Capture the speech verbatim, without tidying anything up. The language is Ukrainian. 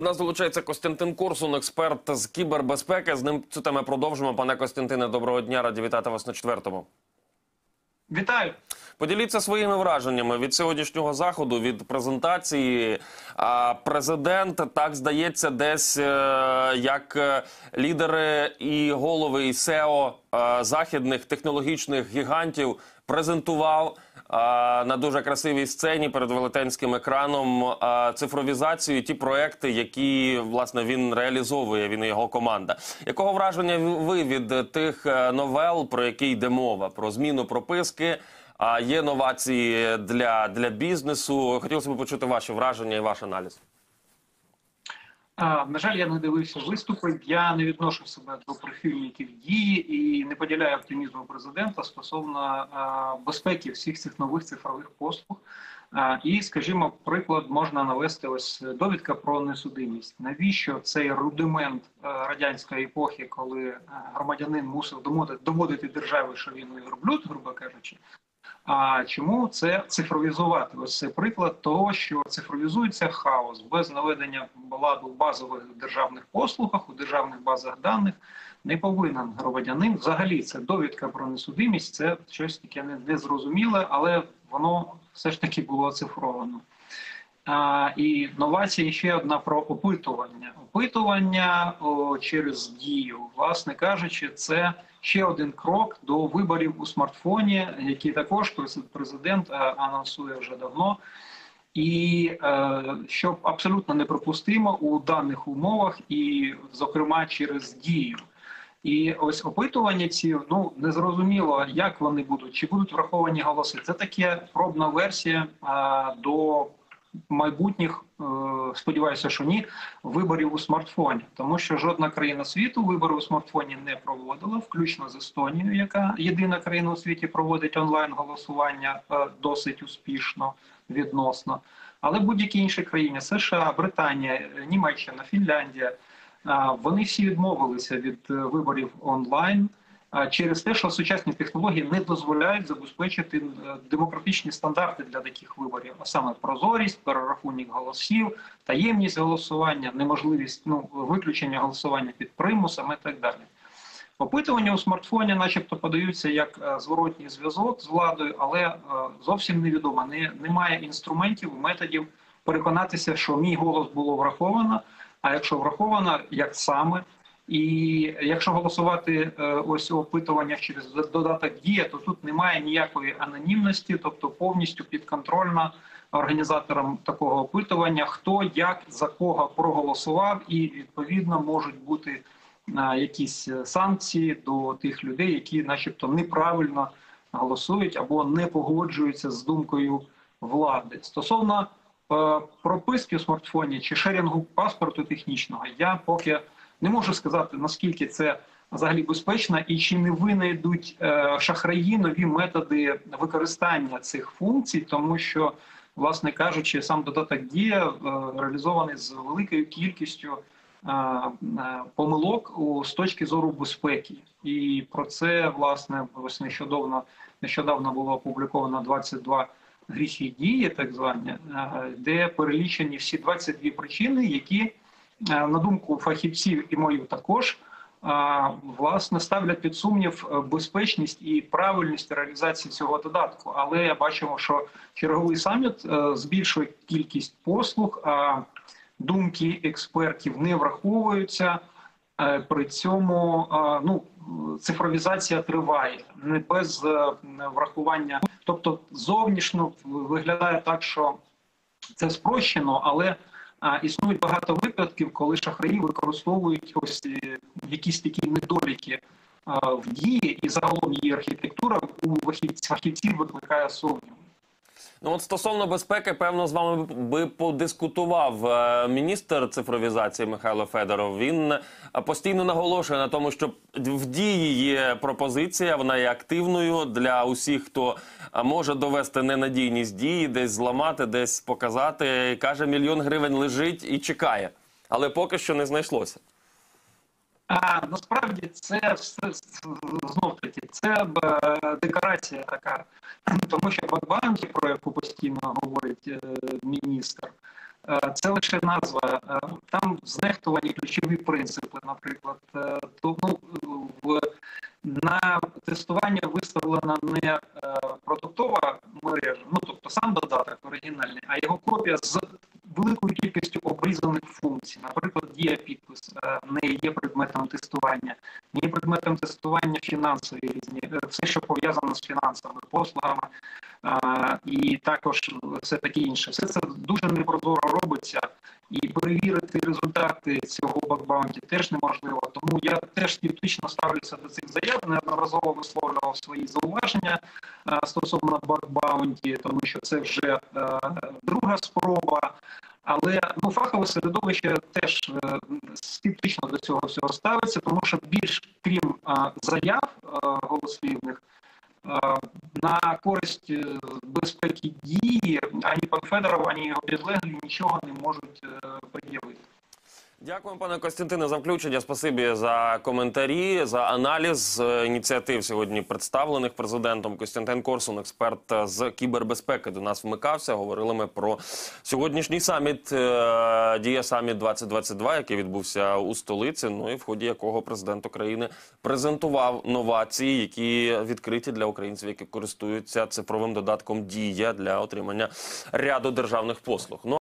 У нас долучається Костянтин Корсун, експерт з кібербезпеки. З ним цю тему продовжимо. Пане Костянтине, доброго дня. Раді вітати вас на четвертому. Вітаю. Поділіться своїми враженнями від сьогоднішнього заходу, від презентації. Президент, так здається, десь як лідери і голови і сео західних технологічних гігантів презентував на дуже красивій сцені перед велетенським екраном цифровізацію, ті проекти, які, власне, він реалізовує, він і його команда. Якого враження ви від тих новел, про які йде мова? Про зміну прописки, є новації для, для бізнесу. Хотілося б почути ваші враження і ваш аналіз. А, на жаль, я не дивився виступи, я не відношу себе до прихильників дії і не поділяю оптимізму президента стосовно а, безпеки всіх цих нових цифрових послуг. А, і, скажімо, приклад можна навести ось довідка про несудимість. Навіщо цей рудимент а, радянської епохи, коли а, громадянин мусив доводити, доводити державі, що він верблюд, грубо кажучи, а чому це цифровізувати? Ось це приклад того, що цифровізується хаос без наведення ладу в базових державних послугах, у державних базах даних не повинен громадянин. Взагалі, це довідка про несудимість, це щось таке незрозуміле, але воно все ж таки було оцифровано. А, і новація ще одна про опитування. Опитування о, через дію, власне кажучи, це ще один крок до виборів у смартфоні, які також президент е, анонсує вже давно. І е, що абсолютно неприпустимо у даних умовах, і, зокрема, через дію. І ось опитування ці, ну, незрозуміло, як вони будуть, чи будуть враховані голоси. Це таке пробна версія е, до майбутніх, сподіваюся, що ні, виборів у смартфоні. Тому що жодна країна світу вибори у смартфоні не проводила, включно з Естонією, яка єдина країна у світі проводить онлайн-голосування досить успішно, відносно. Але будь-які інші країни, США, Британія, Німеччина, Фінляндія, вони всі відмовилися від виборів онлайн, через те, що сучасні технології не дозволяють забезпечити демократичні стандарти для таких виборів, а саме прозорість, перерахунок голосів, таємність голосування, неможливість ну, виключення голосування під примусом і так далі. Опитування у смартфоні начебто подаються як зворотній зв'язок з владою, але зовсім невідомо, не, немає інструментів, методів переконатися, що мій голос було враховано, а якщо враховано, як саме. І якщо голосувати ось у опитуваннях через додаток «Дія», то тут немає ніякої анонімності, тобто повністю підконтрольна організаторам такого опитування, хто, як, за кого проголосував, і відповідно можуть бути якісь санкції до тих людей, які начебто неправильно голосують або не погоджуються з думкою влади. Стосовно прописки у смартфоні чи шерінгу паспорту технічного, я поки не можу сказати, наскільки це взагалі безпечно і чи не винайдуть е, шахраї нові методи використання цих функцій, тому що, власне кажучи, сам додаток «Дія» е, реалізований з великою кількістю е, е, помилок у, з точки зору безпеки. І про це, власне, ось нещодавно, нещодавно було опубліковано двадцять два гріхи дії, так звані, е, де перелічені всі двадцять дві причини, які, на думку фахівців і мою також, власне, ставлять під сумнів безпечність і правильність реалізації цього додатку. Але бачимо, що черговий саміт збільшує кількість послуг, а думки експертів не враховуються. При цьому ну, цифровізація триває, не без врахування. Тобто зовнішньо виглядає так, що це спрощено, але А, існують багато випадків, коли шахраї використовують ось якісь такі недоліки а, в дії, і загалом її архітектура у фахівців викликає сумнів. Ну от стосовно безпеки, певно, з вами би подискутував міністр цифровізації Михайло Федоров. Він постійно наголошує на тому, що в дії є пропозиція, вона є активною для усіх, хто може довести ненадійність дії, десь зламати, десь показати. Каже, мільйон гривень лежить і чекає, але поки що не знайшлося. А насправді це все, знов-таки, це декорація така, тому що банки, про яку постійно говорить міністр, це лише назва. Там знехтувані ключові принципи, наприклад, е, то ну, в на тестування виставлена не е, продуктова мережа, ну тобто сам додаток оригінальний, а його копія з великою кількістю обрізаних функцій. Наприклад, дія підпис е, не є предметом тестування, не є предметом тестування фінансові різні, е, все, що пов'язано з фінансовими послугами, е, і також все таке інше. Все це дуже непрозоро робиться, і перевірити результати цього бакбаунті теж неможливо. Тому я теж скептично ставлюся до цих заяв, неодноразово висловлював свої зауваження е, стосовно бакбаунті, тому що це вже е, друга спроба. Але ну, фахове середовище теж е, скептично до цього всього ставиться, тому що більш, крім е, заяв е, голослівних, е, на користь е, безпеки дії ані пан Федоров, ані його підлеглі нічого не можуть е, пред'явити. Дякую, пане Костянтине, за включення. Спасибі за коментарі, за аналіз е, ініціатив сьогодні представлених президентом. Костянтин Корсун, експерт з кібербезпеки, до нас вмикався. Говорили ми про сьогоднішній саміт, е, Дія Саміт двадцять двадцять два, який відбувся у столиці, ну і в ході якого президент України презентував новації, які відкриті для українців, які користуються цифровим додатком Дія для отримання ряду державних послуг. Ну,